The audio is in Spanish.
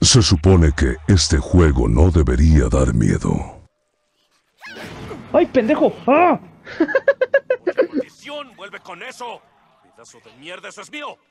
Se supone que este juego no debería dar miedo. ¡Ay, pendejo! ¡Ah! ¡Maldición! ¡Vuelve con eso! ¡Pedazo de mierda! ¡Eso es mío!